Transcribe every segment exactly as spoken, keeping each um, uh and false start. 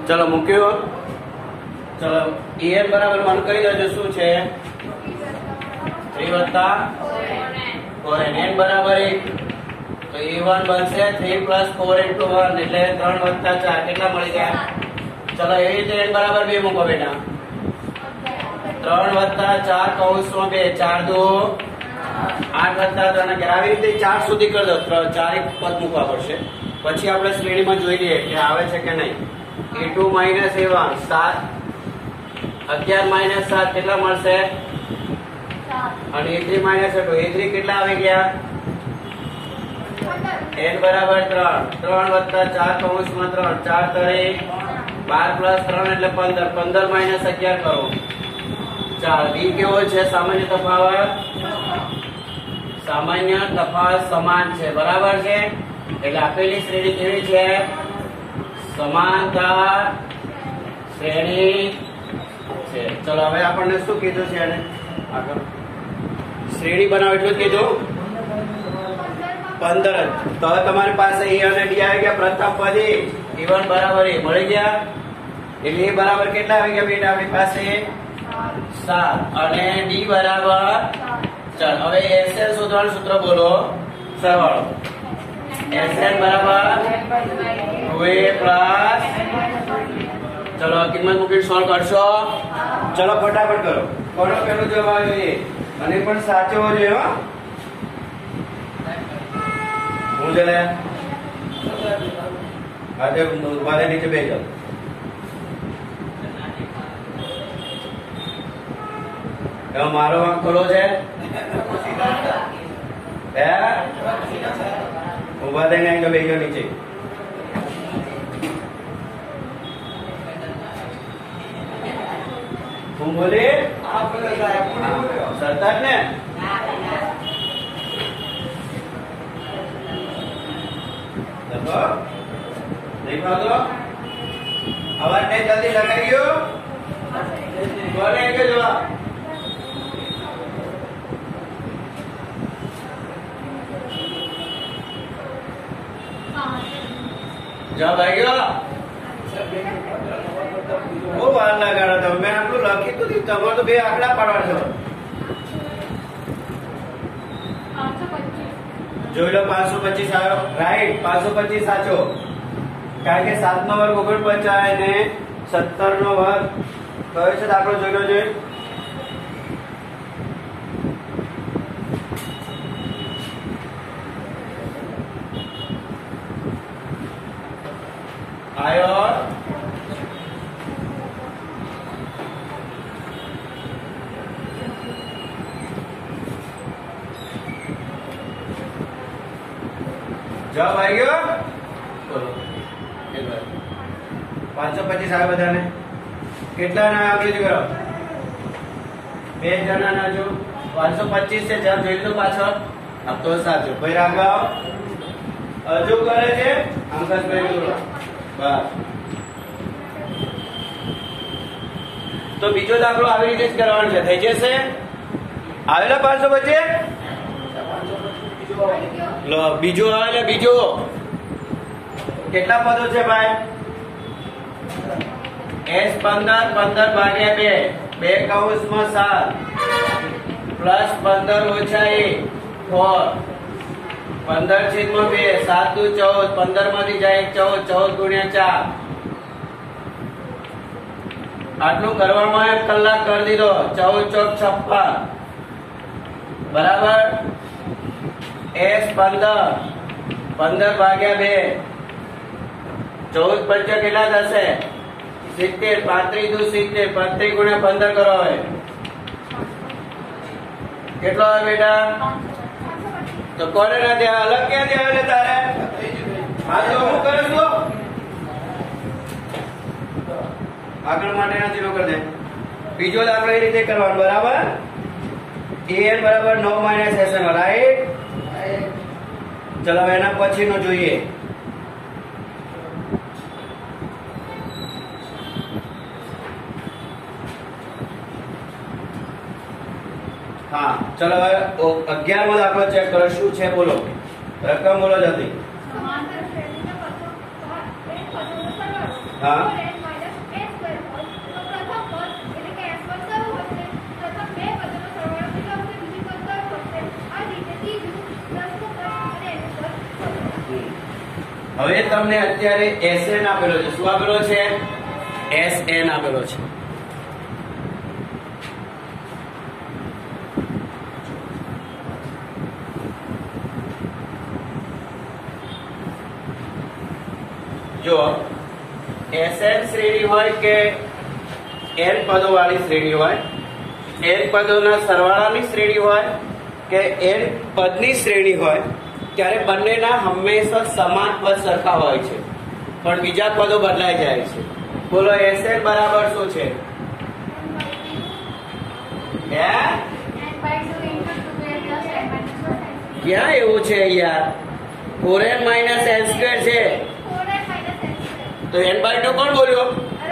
चलो मूक्यो चलो en बराबर वन कही दो शू है थ्री वत्ता फोर एन एन बराबर एक तो ए वन बनसे three plus four into one એટલે ત્રણ વત્તા ચાર કેટલા મળી ગયા ચલો એવી રીતે n બરાબર બે મૂકો બેટા ત્રણ વત્તા ચાર કૌંસમાં બે ચાર દો આઠ વત્તા ત્રણ અગિયાર આવી રીતે ચાર સુધી કરી દો ચાર એક પદ મૂકવા પડશે પછી આપણે શ્રેણીમાં જોઈ લઈએ કે આવે છે કે નહીં a two minus a one સાત અગિયાર માઇનસ સાત કેટલા મળશે અને a three minus a two a three કેટલા આવી ગયા n बराबर ત્રણ ત્રણ વત્તા ચાર કૌંસમાં ત્રણ ચાર તરી બાર પ્લસ ત્રણ એટલે પંદર પંદર માઇનસ અગિયાર કરો ચાર b કેવો છે સામાન્ય તફાવત સામાન્ય તફાવત સમાન છે બરાબર છે એટલે આપેલી શ્રેણી કેવી છે समांतर श्रेणी છે ચલો હવે આપણને શું કીધું છે આને આગળ શ્રેણી બનાવો એટલું જ કીધું पंदर तो તમારી પાસે e અને d આવી ગયા પ્રથમ પદ e वन બરાબર એ મળી ગયા એટલે e બરાબર કેટલા આવી ગયા બેટા આપણી પાસે सात અને d બરાબર ચાલ હવે sn શોધવાનું સૂત્ર બોલો સરવાળો sn બરાબર टू a પ્લસ ચલો કિંમત મૂકી સોલ્વ કરશો ચલો ફટાફટ કરો કોનો પેલો જવાબ આવ્યો એ અને પણ સાચો જોઈએ હો मुझे ले आधे वाले नीचे भेज दो क्या मारो आंख खोलो है उबा देंगे इनको भेजो नीचे तुम बोले सरताज ने देखो तो आवाज नहीं जल्दी लगाइयो बोले के जवाब जवाब आएगा वो वार लगाड़ा था मैं आपको लखी तो थी तब तो बे आंकड़ा पाड़वा छो जो लो पांच सौ पच्चीस आयो राइट पांच सौ पच्चीस साचो कारण के सात नो वर्ग ओगण पचास ने सत्तर नो वर्ग कयो छे दाखलो જોઈ લો જોઈએ આયો जवाब आई गयो बोलो एक बार पांच सौ पच्चीस आया बधाने કેટલા ના અંગ્રેજી કરો બે જણા ના જો पांच सौ पच्चीस से जब જોઈ લો પાછળ अब तो સાચો ભાઈ રાગાઓ હજુ કરે છે અંકસ ભાઈ બોલો બસ તો બીજો દાખલો આવી રીતે જ કરવાનો છે થઈ જશે આવેલા पांच सौ પચીસ लो बीजो आवे बीजो કેટલા પદો છે ભાઈ s पंदर पंदर ભાગ્યા બે બે કૌંસમાં सात પ્લસ पंदर ઓછા એક ચાર पंदर છેદમાં બે सात દુ ચૌદ पंदर માંથી જાય ચૌદ ચૌદ ગુણ્યા ચાર આટલું કરવામાં એક કલાક કરી દીધો ચૌદ ચોક છપ્પન બરાબર s पंदर पंदर भाग्या बे चौदह पंचा કેટલા થશે સિત્તેર પાંત્રીસ દુ સિત્તેર પાંત્રીસ ગુણ્યા पंदर કરો હવે કેટલો આવે બેટા તો કોને નથી અલગ ક્યાંથી આવે તારે આ તો હું કરું છું આગળ માટે નથી લો કર દે બીજો દાખલો એ રીતે કરવાનો બરાબર an બરાબર नौ માઈનસ sn રાઈટ चलो एना પછી નો જોઈએ हाँ चलो अग्यार मो दाखलो चेक करो शू छे बोलो रकम बोलो जल्दी हाँ હવે તમને અત્યારે Sn આપેલો છે. શું આપેલો છે? Sn આપેલો છે. જો Sn શ્રેણી હોય કે n પદો વાળી શ્રેણી હોય, n પદોના સરવાળાની શ્રેણી હોય કે n પદની શ્રેણી હોય, ત્યારે બંનેના હંમેશા સમાન પદ સરખા હોય છે, પણ બીજા પદો બદલાઈ જાય છે. બોલો Sn બરાબર શું છે? ક્યાં એવું છે યાર? Four n minus n square છે તો n બાય ટુ કોણ બોલ્યો?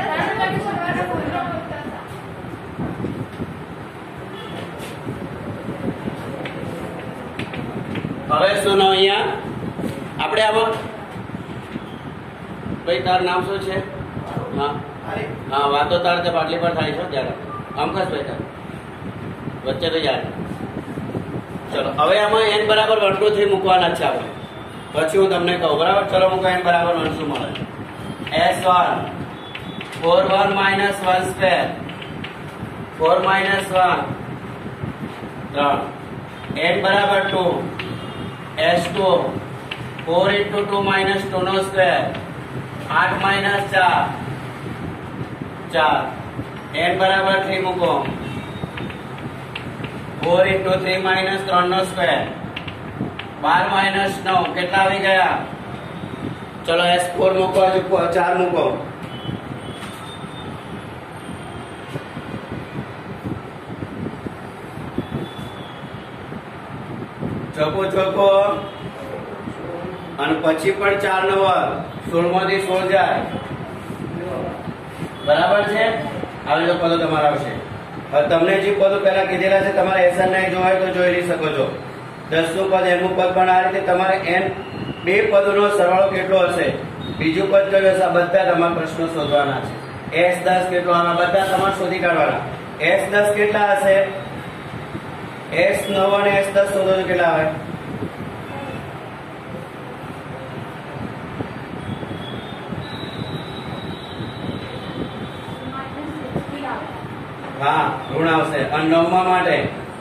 હવે સુનો અહીંયા આપણે આમાં ભાઈ તાર નામ શું છે? હા હા વાતો તાર તે પાટલી પર થાય છે ત્યારે આમ ખાસ ભાઈ તાર વચ્ચે તો યાર. ચલો હવે આમાં n બરાબર વન ટુ થ્રી મૂકવાના છે આપણે, પછી હું તમને કહું. બરાબર? ચલો મૂકો n બરાબર વન શું મળે? S one four one minus one square four minus one ત્રણ n બરાબર two S two four into two minus two નો સ્ક્વેર આઠ માઇનસ ચાર ચાર n બરાબર થ્રી મૂકો ફોર ઇન્ટુ થ્રી માઇનસ ત્રણ નો સ્ક્વેર બાર માઇનસ નવ કેટલા આવી ગયા? ચલો એસ ફોર મૂકો, હજુ ચાર મૂકો. ચોકો ચોકો અને પછી પણ ચાર નો વર્ગ સોળ માંથી સોળ જાય. બરાબર છે? આવી જો પદો તમારા આવશે. હવે તમને જે પદો પહેલા કીધેલા છે તમારે એસન નહીં જોવાય તો જોઈ લઈ શકો છો. દસ નું પદ એનું પદ પણ આ રીતે તમારે એન બે પદોનો સરવાળો કેટલો હશે, બીજું પદ કયું હશે, આ બધા તમારા પ્રશ્નો શોધવાના છે. એસ દસ કેટલો, આમાં બધા તમારે શોધી કાઢવાના. એસ દસ કેટલા હશે? એસ નવ અને એસ દસ શોધો તો કેટલા આવે? હા ઋણ આવશે. અને નવમા માટે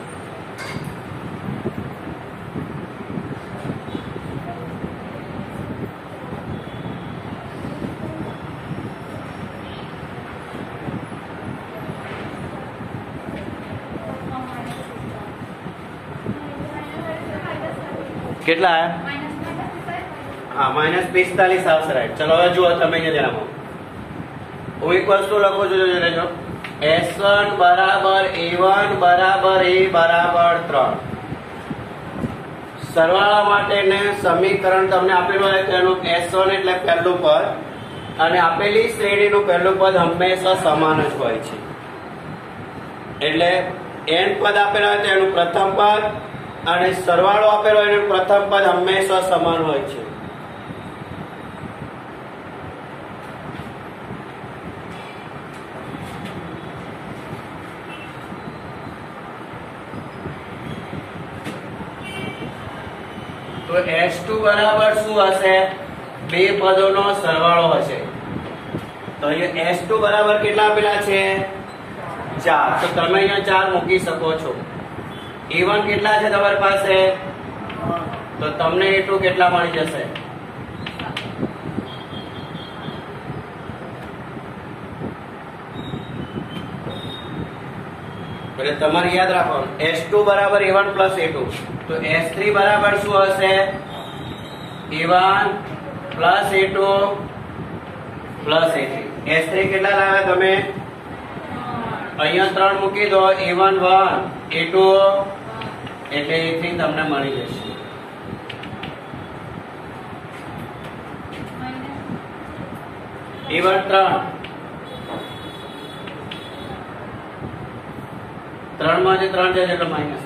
કેટલા? હા માઇનસ પિસ્તાલીસ આવશે. રાઈટ. ચલો હવે જુઓ તમે અહીંયા જણાવો. હું એક વસ્તુ લખું છું, જોજો લેજો. એસ વન બરાબર એ વન બરાબર એ બરાબર ત્રણ. સરવાળા માટેને સમીકરણ તમને આપેલું હોય તો એનું એસ વન એટલે પહેલું પદ અને આપેલી શ્રેણીનું પહેલું પદ હંમેશા સમાન જ હોય છે. એટલે n પદ આપેલા હોય તો એનું પ્રથમ પદ અને સરવાળો આપેલો હોય એનું પ્રથમ પદ હંમેશા સમાન હોય છે. તો એસ ટુ બરાબર શું હશે? બે પદોનો સરવાળો હશે. તો અહીંયા એસ ટુ બરાબર કેટલા આપેલા છે? ચાર. તો તમે અહીંયા ચાર મૂકી શકો છો. એ વન કેટલા છે તમારી પાસે? તો તમને એ ટુ કેટલા મળી જશે? એટલે તમારે યાદ રાખવાનું એસ ટુ બરાબર a one plus a two. તો એસ થ્રી બરાબર શું હશે? A one plus a two plus a three. S three કેટલા લાવ્યા તમે? અહીંયા ત્રણ મૂકી દો. A one one a two એટલે એ થ્રી તમને મળી જશે. એ વન ત્રણ ત્રણ માંથી ત્રણ જાય એટલે માઇનસ.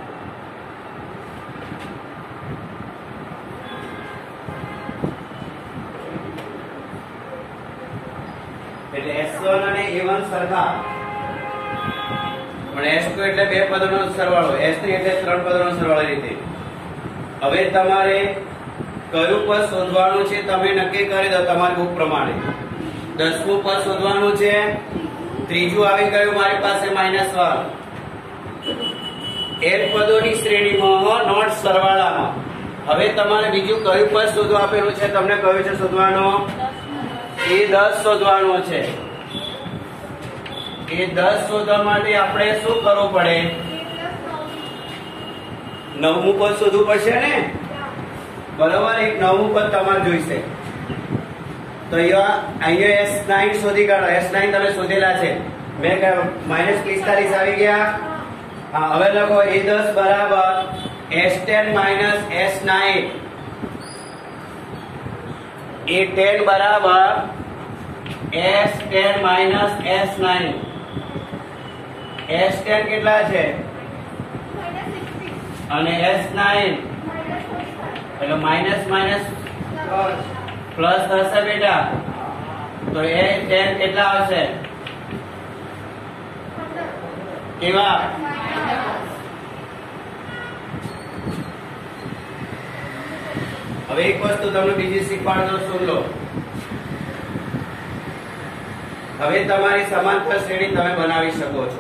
એટલે એસ વન અને એ વન સરખા, પણ એસ ટુ એટલે બે પદોનો સરવાળો, એસ થ્રી એટલે ત્રણ પદોનો સરવાળો. રીતે હવે તમારે કયું પદ શોધવાનું છે તમે નક્કી કરી દો તમારી બુક પ્રમાણે. દસમું પદ શોધવાનું છે. ત્રીજું આવી ગયું મારી પાસે માઇનસ વન. એક પદોની શ્રેણીમાં નોટ સરવાળામાં. હવે તમારે બીજું કયું પદ શોધવા આપેલું છે, તમને કયું છે શોધવાનું? એ દસ શોધવાનું છે. એ દસ શોધવા માટે આપણે શું કરવું પડે? નવમું પદ શોધવું પડશે ને, બરાબર? એક નવમું પદ તમારે જોઈશે. તો અહીંયા અહીંયા એસ નાઇન શોધી કાઢો. એસ નાઇન તમે શોધેલા છે. મેં માઇનસ પિસ્તાલીસ આવી ગયા. હા, હવે લખો એ દસ બરાબર S ten minus S nine. A ten બરાબર S ten minus S nine. S ten કેટલા છે? અને એસ નાઇન એટલે માઇનસ માઇનસ પ્લસ થશે બેટા. તો એ ટેન કેટલા આવશે? કેવા? હવે એક વસ્તુ તમને બીજી શીખવાડ દો, સુન લો. હવે તમારી સમાંતર શ્રેણી તમે બનાવી શકો છો.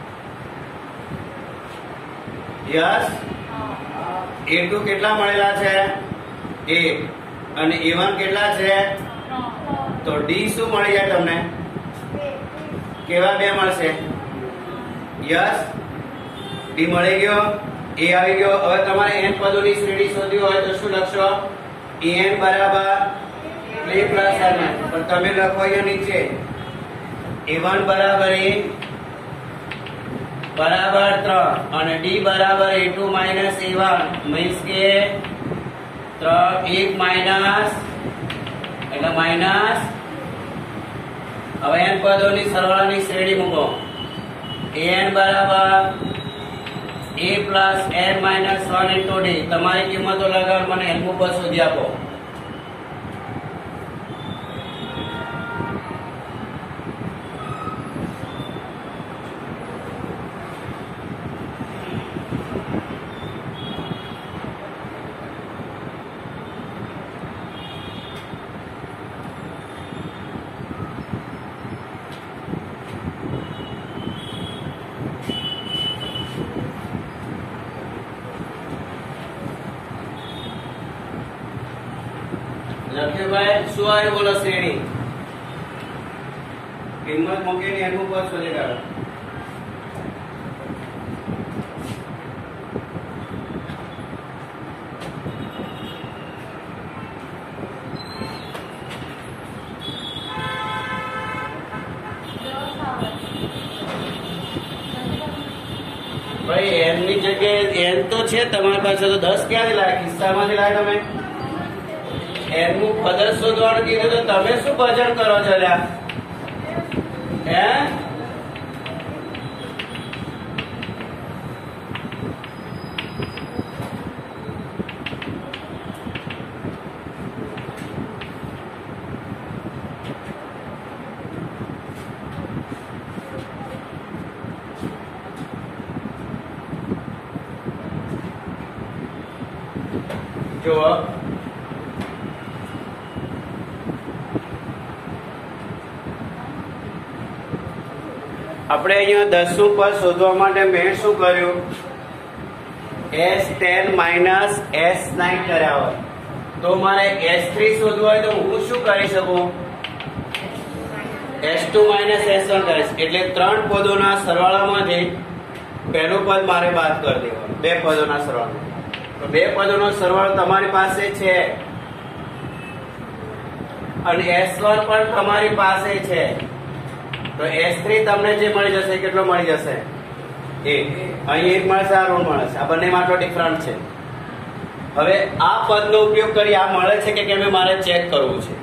યસ, એ ટુ કેટલા મળેલા છે? એક. અને એ વન કેટલા છે? તો ડી શું મળી જાય તમને? કેવા બે મળશે? યસ, ડી મળી ગયો, એ આવી ગયો. હવે તમારે એન પદોની શ્રેણી શોધવી હોય તો શું લખશો? એન બરાબર બે પ્લસ એન. પણ તમે લખો અહીંયા નીચે એ વન બરાબર એક બરાબર ત્રણ અને ડી બરાબર a two minus a one means કે ત્રણ એક માઇનસ એટલે માઇનસ. હવે એન પદોની સરવાળાની શ્રેણી મૂકો. એન બરાબર a plus n minus one into D. તમારી કિંમતો લગાવ મને એનમું પદ શોધી આપો. લખ્યું શું આવ્યું બોલો? શ્રેણી કિંમત મૂકીને એનું પદ શોધી કાઢો. ભાઈ એન ની જગ્યાએ એન તો છે તમારી પાસે, તો દસ ક્યાંથી લાવ્યા? કિસ્સામાંથી લાવ્યા તમે? એનું પદ શોધવાનું કીધું તો તમે શું ભજન કરો છો લ્યા? હે? જો આપણે અહીંયા દસમું પદ શોધવા માટે મેં શું કર્યું? S ten minus S nine કર્યા હોય તો મારે એસ થ્રી શોધવું હોય તો હું શું કરી શકું? S two minus S one કરીશ. એટલે ત્રણ પદોના સરવાળામાંથી પહેલું પદ મારે બાદ કરી દેવાનું. બે પદોના સરવાળા. તો બે પદોનો સરવાળો તમારી પાસે છે અને એસ વન પણ તમારી પાસે છે. તો એસ થ્રી તમને જે મળી જશે કેટલો મળી જશે? એક. અહીં એક મળશે, આ ઋણ મળશે. આ બંનેમાં આટલો ડિફરન્ટ છે. હવે આ પદનો ઉપયોગ કરી આ મળે છે કે કેમ મારે ચેક કરવું છે.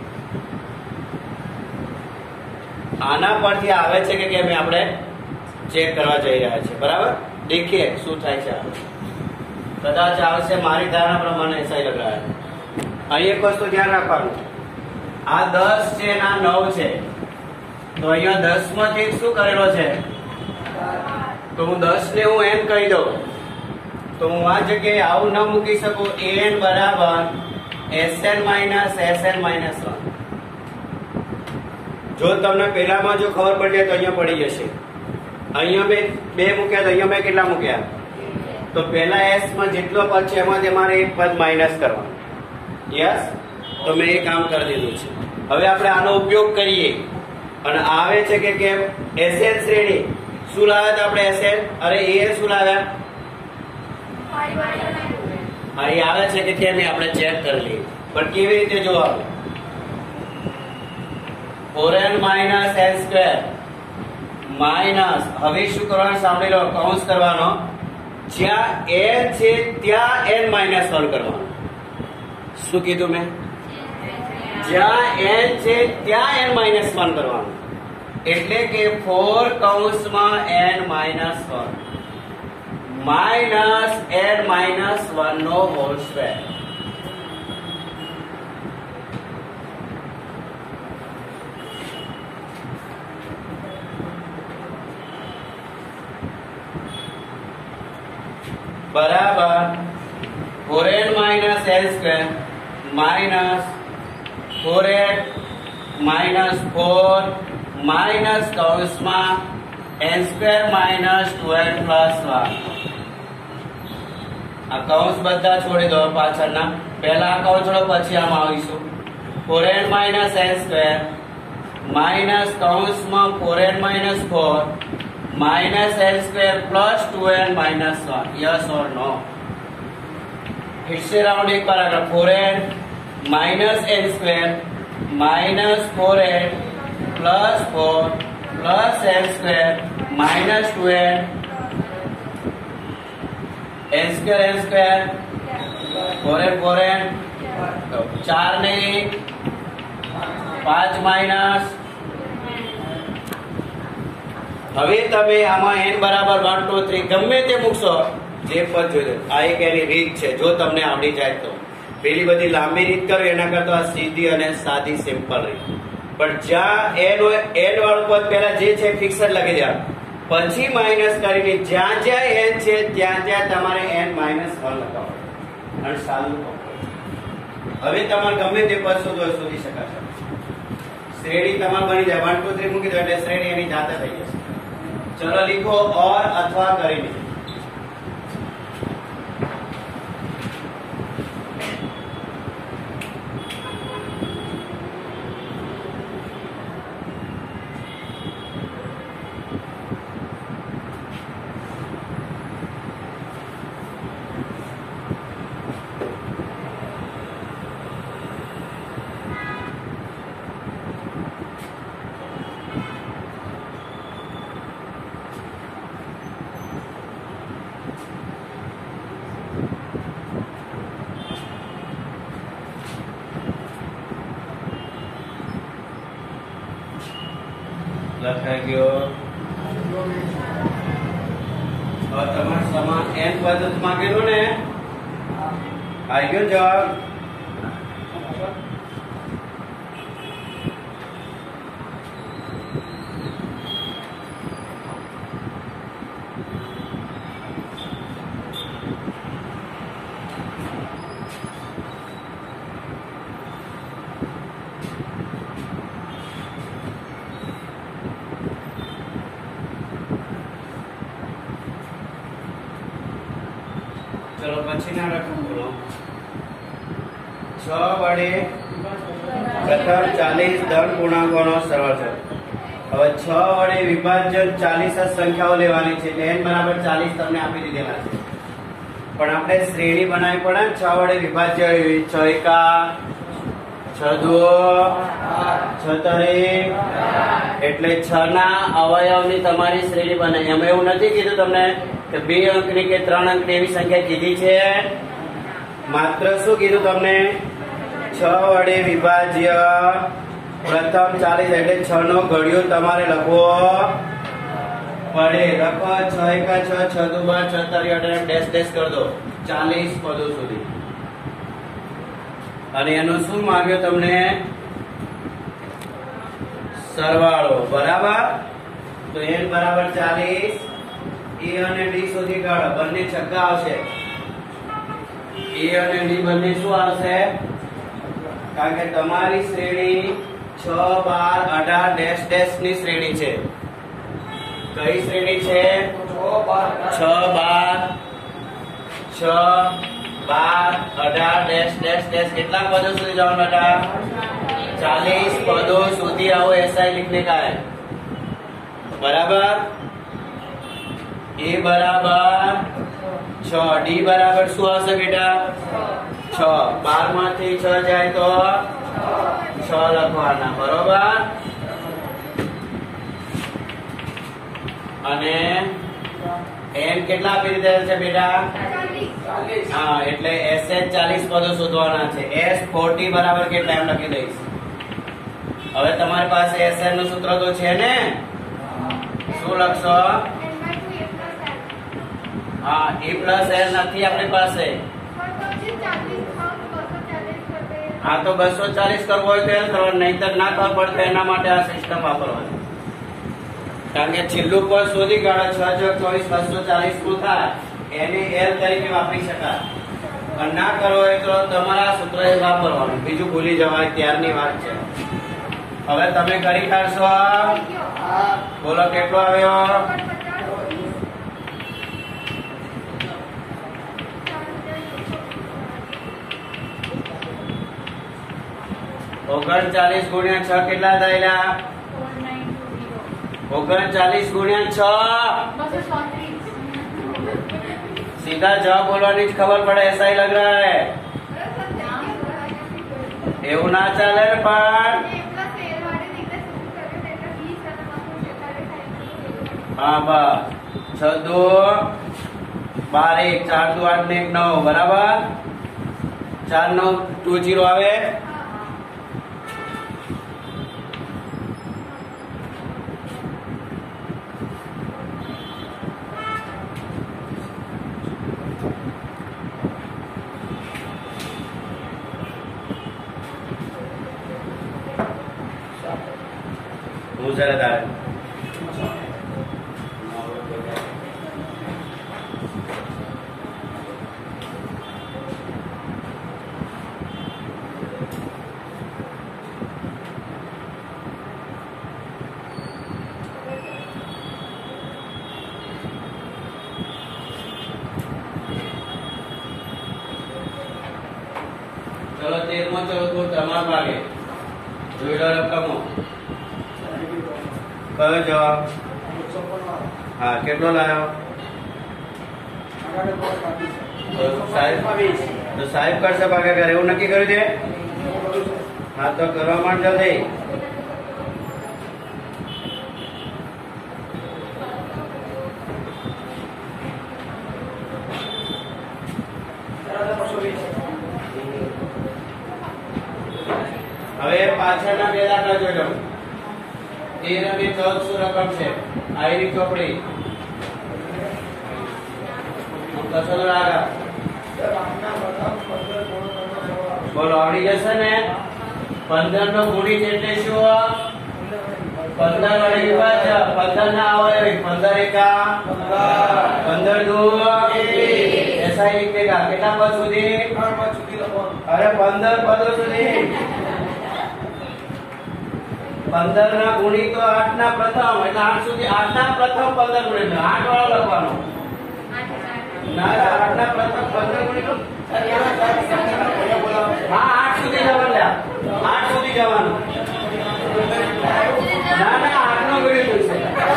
આના પરથી આવે છે કે કેમ આપણે ચેક કરવા જઈ રહ્યા છે. બરાબર? દેખીએ શું થાય છે. કદાચ આવશે મારી ધારણા પ્રમાણે એસા લગ રહા હૈ. અહીં એક વસ્તુ ધ્યાન રાખવાનું, આ દસ છે અને આ નવ છે. તો અહીંયા દસ માંથી શું કરેલો છે? તો હું દસ ને હું એન કહી દઉં તો હું આ જગ્યાએ આવું ન મૂકી શકું. એન બરાબર Sn minus Sn minus one. જો તમને પહેલામાં જો ખબર પડી તો અહીંયા પડી જશે. અહીંયા મેં બે મૂક્યા તો અહીંયા મેં કેટલા મૂક્યા? તો પહેલા s માં જેટલો પદ છે એમાં તમારે એક પદ માઇનસ કરવાનું. યસ, તો મેં એ કામ કરી દીધું છે. હવે આપણે આનો ઉપયોગ કરીએ અને આવે છે કે કેમ Sn શ્રેણી શું લાવ્યા હતા આપણે? Sn અરે એ શું લાવ્યા? હા, એ આવે છે કે કેમ એ આપણે ચેક કરી લઈએ. પણ કેવી રીતે જોવાનું? Four n minus n square minus, હવે શું કરવાનું સાંભળી લો, કૌંસ કરવાનો. જ્યાં n છે ત્યાં n માઇનસ વન કરવાનું. શું કીધું મેં? જ્યાં n છે ત્યાં n માઇનસ વન કરવાનું. એટલે કે ફોર કૌંસમાં n minus one minus n minus one નો હોલ સ્ક્વેર. બરાબર four n minus n square minus four n minus four minus કૌંસમાં n square minus two n plus one. આ કૌંસ બધા છોડી દો પાછળના. પહેલા આ કૌંસ છોડો પછી આમાં આવીશું. Four n minus n square minus કૌંસમાં four n minus four minus n square plus two n minus one. Yes और नो? फिर से राउंड एक बार अगर four n minus n square minus four n plus four plus n square minus two n n square n square four n four n चार नहीं पांच minus. હવે તમે આમાં n બરાબર વન ટુ થ્રી ગમે તે મૂકશો જે પદ જોજો. આ એક એની રીત છે જો તમને આવડી જાય તો. પેલી બધી લાંબી રીત કરો એના કરતા સીધી અને સાદી સિમ્પલ રીત. પણ જ્યાં n હોય n વાળું પદ પહેલા જે છે ફિક્સ જ લખી દેવાનું. પછી માઇનસ કરીને જ્યાં જ્યાં n છે ત્યાં ત્યાં તમારે n માઇનસ વન લખાવવાનું અને સાદું પકડો. હવે તમારે ગમે તે પદ શોધો શોધી શકાશે. શ્રેણી તમારે બની જાય. વન ટુ થ્રી મૂકી દો એટલે શ્રેણી એની જાતે થઈ જશે. चलो लिखो और अथवा કરીને. લખાઈ ગયો. હવે તમારે સમાન n પદ્ધતિ માંગેલું ને, આવી ગયો જવાબ. चलो पछीना रकम बोलो. छ वडे प्रथम चालीस धन पूर्णांकोનો સરળ છે. હવે છ વડે વિભાજ્ય ચાલીસ સંખ્યાઓ લેવાની છે. એટલે n બરાબર ચાલીસ તમને આપી દીધેલા છે. પણ આપણે શ્રેણી બનાવી પડે ને. છ વડે વિભાજ્ય છ એકા છ દુ છ તરી એટલે છ ના અવયવની તમારી શ્રેણી બનાવી. એમાં એવું નથી કીધું તમને કે બે અંકની કે ત્રણ અંકની એવી સંખ્યા કીધી છે. માત્ર શું કીધું તમને? છ વડે વિભાજ્ય પ્રથમ ચાલીસ એટલે છ નો ઘડિયો તમારે લખવો પડે. લખો છ એકા છ છ દુ બાર છ તરી અઢાર ડેશ ડેશ કરી દો ચાલીસ પદો સુધી. અને એનું શું માંગ્યો તમને? સરવાળો. બરાબર. તો n બરાબર ચાલીસ. એ અને ડી સુધી કાઢો. બંને છગ્ગા આવશે. એ અને ડી બંને શું આવશે? કારણ કે તમારી શ્રેણી છ બાર અઢાર ડેશ ડેશ ની શ્રેણી છે. કઈ શ્રેણી છે? છ બાર છ બાર અઢાર ડેશ ડેશ ડેશ. કેટલા પદો સુધી જવાનું બેટા? ચાલીસ पदों સુધી आओ ऐसा ही लिखने का है. बराबर. ए बराबर छ. डी बराबर શું આવશે બેટા? છ. બાર માંથી છ જાય તો છ લખવાના. બરોબર. અને એન કેટલા આપી દીધા છે બેટા? હા, એટલે એસ એચ ચાલીસ પદો શોધવાના છે. એસ ચાલીસ બરાબર કેટલા એમ લખી દઈશ. હવે તમારી પાસે એસ એન નું સૂત્ર તો છે ને? શું લખશો? હા, એ પ્લસ એલ નથી આપણી પાસે. હા, તો બસો ચાલીસ કરવો હોય તો એલ કરવાનું, નહીતર ના ખબર પડે એના માટે આ સિસ્ટમ વાપરવાની. કારણ કે છેલ્લું પદ શોધી કાઢો છ ચોક ચોવીસ બસો ચાલીસ નું થાય એને એલ તરીકે વાપરી શકાય. અને ના કરવો હોય તો તમારા સૂત્ર વાપરવાનું, બીજું ભૂલી જવાય ત્યારની વાત છે. હવે તમે કરી કાઢશો. બોલો કેટલો આવ્યો? ઓગણચાલીસ ગુણ્યા છ કેટલા થયેલા? ઓગણચાલીસ ગુણ્યા છ. सीधा जवाब बोलवानी ज खबर पड़े ऐसा ही लग रहा है. એવું ના ચાલે પણ હા બસ. છ દો બાર એક ચાર દો આઠ ને એક નવ. બરાબર. ચાર નવ ટુ જીરો આવે. હું જરા તારે चलो तेरमो चौथो તમારા ભાગે જોઈ લો રકમો. કયો જવાબ? હા, કેટલો લાવ્યો? તો સાહેબ તો સાહેબ કરશે ભાગાકાર એવું નક્કી કર્યું છે? હા, તો કરવા માંડ જલ્દી. હવે પાછળના બે દાખલા જોઈ લો. તેર અને ચૌદ શું રકમ છે? આયરી ચોપડી કસો આગળ બોલો આવડી જશે ને? પંદર નો ગુણિત એટલે શું? પંદર વડે વિભાજ્ય. પંદર ના આવે પંદર એકા પંદર દો એસા લીખેગા. કેટલા પદ સુધી? અરે પંદર પદો સુધી. પંદર ના ગુણી તો આઠ ના પ્રથમ એટલે આઠ સુધી. આઠ ના પ્રથમ પંદર ગુણી આઠ વાળો લખવાનો. ના, આઠ ના પ્રથમ પંદર ગુણી તો હા આઠ સુધી જવાનું. આઠ સુધી જવાનું. ના ના આઠ નો ગુણી જોઈશે.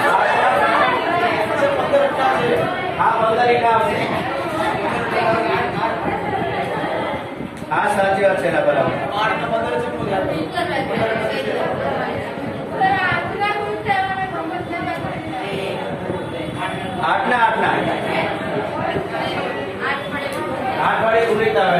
હા પંદર એકા આવશે. હા સાચી વાત છે. ના બરાબર. આઠ ના પંદર છે. આઠ ના આઠ ના આઠ વડે ગુણિત આવે.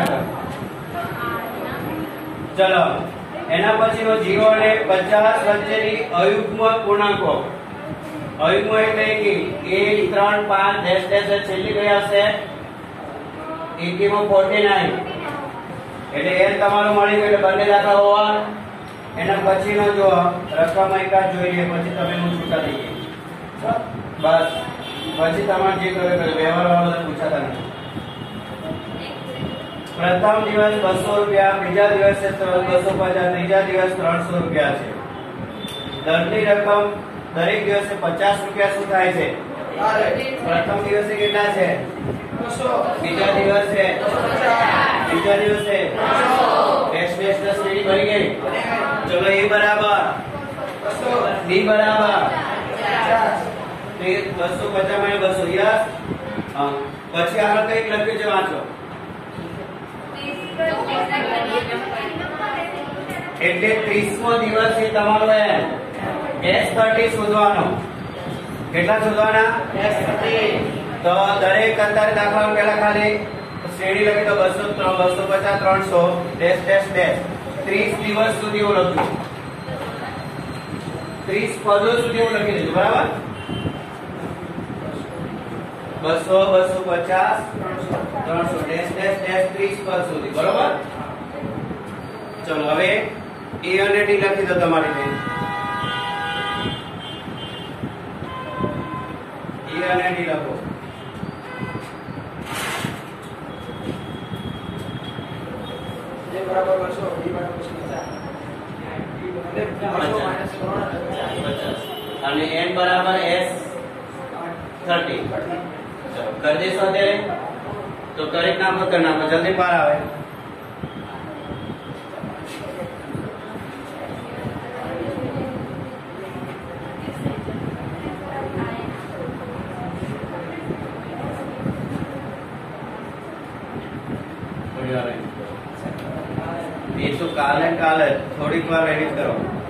ચલો એના પછીનો જીરો અને પચાસ વચ્ચેની અયુગ્મ પૂર્ણાંકો. અયુગ્મ એટલે કે એક ત્રણ પાંચ ડેશ ડેશ છેલ્લી કઈ આવશે? એકીમાં ફોર્ટી નાઇન. એટલે એ તમારું મળી ગયું. એટલે બંને દાખલા હોવા. એના પછીનો જો રકમ એકા જોઈએ પછી તમે હું છૂટા દઈએ બસ. પછી તમારે જે કરે કરે વ્યવહાર વાળા બધા પૂછાતા નથી. પ્રથમ દિવસ બસો રૂપિયા, બીજા દિવસે બસો પચાસ, ત્રીજા દિવસ ત્રણસો રૂપિયા છે. દંડની રકમ દરેક દિવસે પચાસ રૂપિયા શું થાય છે? પ્રથમ દિવસે કેટલા છે? બીજા દિવસે બીજા દિવસે ડેશ ડેશ દસ મિનિટ ભરી ગઈ. ચલો એ બરાબર બી બરાબર બસો પચાસ માં બસો. યસ. પછી આગળ કઈક લખ્યું છે વાંચો. એટલે ત્રીસમો દિવસ એ તમારો એસ થર્ટી શોધવાનો. કેટલા શોધવાના? S thirty. તો દરેક અત્યારે દાખલા પહેલા ખાલી શ્રેણી લખી તો બસો બસો પચાસ ત્રણસો ડેશ ડેશ ડેશ ત્રીસ દિવસ સુધી હું લખ્યું. ત્રીસ પદો સુધી હું લખી દીધું. બરાબર. બસો બસો પચાસ ત્રણસો ડેશ ડેશ ડેશ ત્રીસ પદ સુધી. બરોબર. ચલો હવે એ અને ડી લખી દો તમારી બેન. એ અને ડી લખો. બરાબર બસો બી બરાબર અને n બરાબર s થર્ટી. ચલો કરી દેશો અત્યારે તો કરી નાખો કરી નાખો જલ્દી બહાર આવે. એ તો કાલે કાલે થોડીક વાર એડિટ કરો.